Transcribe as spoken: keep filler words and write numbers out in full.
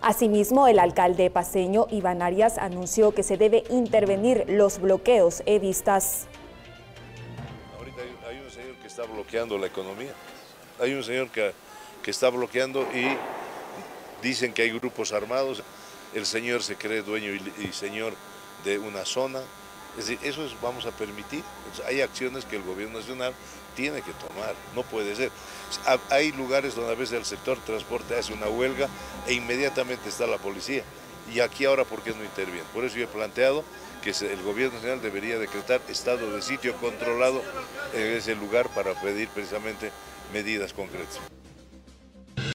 Asimismo, el alcalde paceño Iván Arias anunció que se debe intervenir los bloqueos evistas. Ahorita hay, hay un señor que está bloqueando la economía, hay un señor que, que está bloqueando y dicen que hay grupos armados, el señor se cree dueño y, y señor de una zona, es decir, eso es, vamos a permitir. Entonces, hay acciones que el gobierno nacional tiene que tomar, no puede ser. Hay lugares donde a veces el sector transporte hace una huelga e inmediatamente está la policía. Y aquí ahora, ¿por qué no interviene? Por eso yo he planteado que el gobierno nacional debería decretar estado de sitio controlado en ese lugar para pedir precisamente medidas concretas.